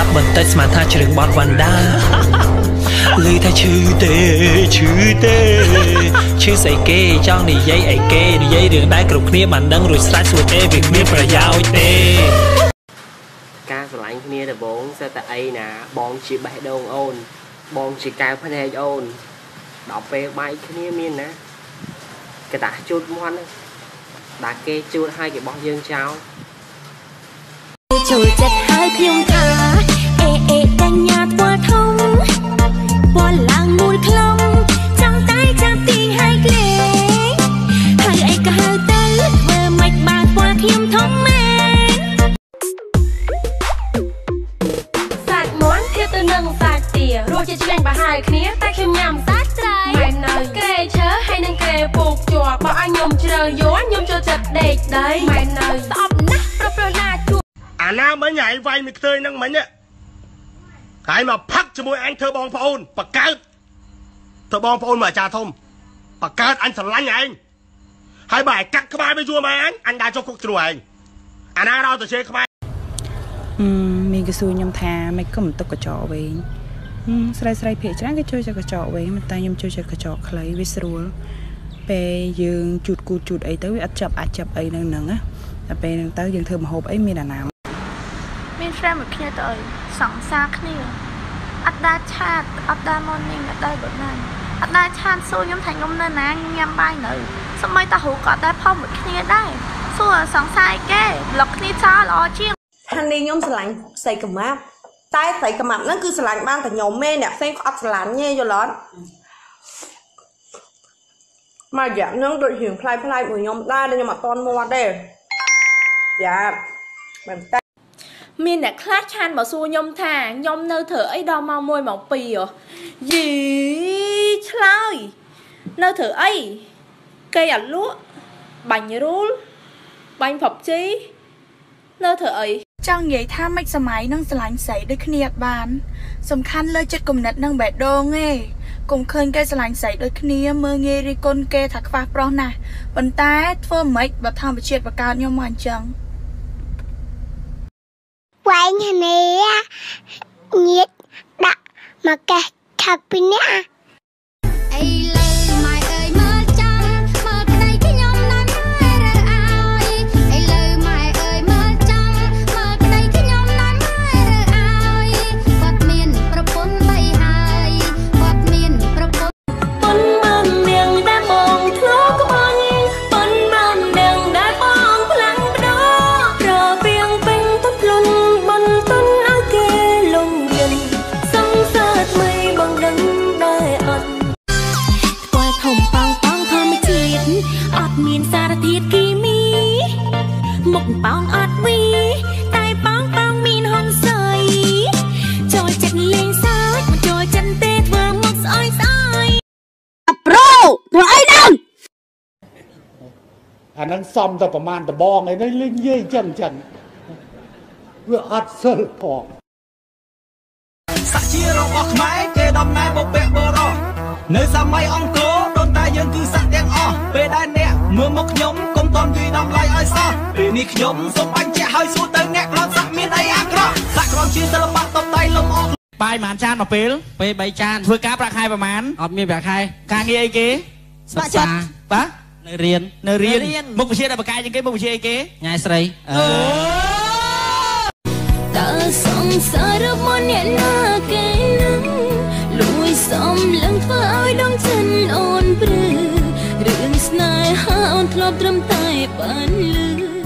ក់បន្តិចស្មានថាជ្រឿងបត់វ៉ាន់ដាឮថាឈឺទេឈឺស្អីគេចង់និយាយអីគេនិយាយរឿងដែលគ្រប់គ្នាបានដឹងរួចស្រេចសួរទេវាគ្មានប្រយោជន៍ទេការស្រឡាញ់គ្នាដំបូងសិតតែអីណាបងជាបេះដូងអូនបងជាកែវភ្នែកអូនដល់ពេលបែកគ្នាមានណាគេតាជូតមាត់ដាក់គេជូតឲ្យគេបោះយើងចោលចូលចិត្តហើយខ្ញុំថាអេកញ្ញាធ្វើធំពណ៌ឡើងមូលខ្លងចង់តែចាប់ទីហើយក្លេហើយអីក៏ហៅទៅធ្វើមិនបានពណ៌ខ្ញុំធំមែនសាច់មាន់ធៀបទៅនឹងសាច់ទារសជាតិឆ្ងាញ់ប្រហែលគ្នាតែខ្ញុំញ៉ាំសាច់ត្រីមែននៅក្រែឈើហើយនឹងក្រែពូកជាប់បើឲ្យខ្ញុំជ្រើយល់ខ្ញុំចូលចិត្តដេកដីមែននៅស្អប់ណាស់ប្រណាជួអាណាមិញឯងវាយមិនខ្ទើយនឹងមិញហើយមកផឹកជាមួយអញធ្វើបងប្អូនបកើតធ្វើបងប្អូនមកអាចារ្យធំបកើតអញស្រឡាញ់ឯងហើយបើឯកាត់ក្បាលវាយួរមកអញដើរចុះគុកជ្រួឯងអាណារត់ទៅជេរខ្មែរមានគេសួរខ្ញុំថាមិនក៏មិនទុកកញ្ចក់វិញស្រីភាគច្រើនគេជួយចិត្តកញ្ចក់វិញតែខ្ញុំជួយចិត្តកញ្ចក់ខ្លីវាស្រួលពេលយើងជូតគូតជូតអីទៅវាអត់ចាប់អាចចាប់អីហ្នឹងណាតែពេលហ្នឹងទៅយើងធ្វើម្ហូបអីមានអាណាមាន friend មួយគ្នាទៅអីសង្សារគ្នាអត់ដែរឆាតអត់ដែរ morning អត់ដែរ good night អត់ដែរឆាតសួរខ្ញុំថាខ្ញុំនៅណាញ៉ាំបាយនៅសម្បីតារូក៏អត់ដែរផុសមួយគ្នាដែរសួរសង្សារអីគេប្លុកគ្នាចោលល្អជាងថានេះខ្ញុំស្រឡាញ់ស្រីកម៉ាប់តែស្រីកម៉ាប់ហ្នឹងគឺស្រឡាញ់បានតែខ្ញុំទេអ្នកផ្សេងអត់ស្រឡាញ់ទេយល់អត់មករយៈហ្នឹងដូចរឿងផ្លែមួយខ្ញុំដែរខ្ញុំអត់តន់មាត់ទេយ៉ាមែនតើមានអ្នកខ្លះឆានមកសួរខ្ញុំថាខ្ញុំនៅធ្វើអីដល់ម៉ោង1ម៉ោង2យីឆ្លើយនៅធ្វើអីគេអត់លក់បាញ់រូលបាញ់ផាប់ជីនៅធ្វើអីចង់និយាយថាមិនសម័យនឹងស្រឡាញ់ស្រីដូចគ្នាអត់បានសំខាន់លើចិត្តគំនិតនឹងបេះដូងឯងកុំឃើញគេស្រឡាញ់ស្រីដូចគ្នាមើងងាយរីគុណគេថាខ្វះប្រុសណាស់ប៉ុន្តែធ្វើមិនបើធម្មជាតិបកើតខ្ញុំមកអញ្ចឹងវែងនេះញៀតដាក់មកកេះថាពីនេះអីលើម៉ែអើយមើលចាំមើលក្តីខ្ញុំណាស់ម៉ែរើឲ្យអីលើម៉ែអើយមើលចាំមើលក្តីខ្ញុំណាស់ម៉ែរើឲ្យគាត់មានប្រពន្ធបីហើយគាត់មានប្រពន្ធប៉ុនបាននាងដែលបងធ្លាប់ក្បន់ប៉ុនបាននាងដែលបងផ្លាំងបដោរពៀងពេញទឹកលុនមានសារធាតុគីមីមុខប៉ោងអត់វីតែប៉ោងមានហុងស្អុយចូលចិត្តលេងសើចមិនចូលចិត្តទេធ្វើមុខស្អុយប្រូធ្វើអីហ្នឹងអាហ្នឹងសំតែប្រមាណដបងអីនេះលេងនិយាយចឹងវាអត់សិលផងសាជារបស់ខ្មែរគេដំណើរបុព្វបុរសនៅសម័យអង្គរដូនតាយើងគឺសាក់ទាំងអស់ពេលដែលអ្នកមើលមកខ្ញុំកុំតន់វាដំឡៃឲ្យសោះពេលនេះខ្ញុំសូមបញ្ជាក់ឲ្យសួរទៅអ្នកក្រំសាក់មានអីអាក្រក់សាក់ក្រំជាសិល្បៈតបដៃលំអងបាយប្រហែលចានមកពេល3ចានធ្វើការប្រាក់ខែប្រហែលអត់មានប្រាក់ខែការងារអីគេសិក្សាបាទនៅរៀនមុខវិជ្ជាដែលបកកាយជាងគេមុខវិជ្ជាអីគេញ៉ែស្រីតើសង្សាររបស់អ្នកណាគេនឹងលួយសំលឹងធ្វើឲ្យដងចិនអូនព្រឺរឿងស្នេហាអូនធ្លាប់ត្រឹមតែបានលឺ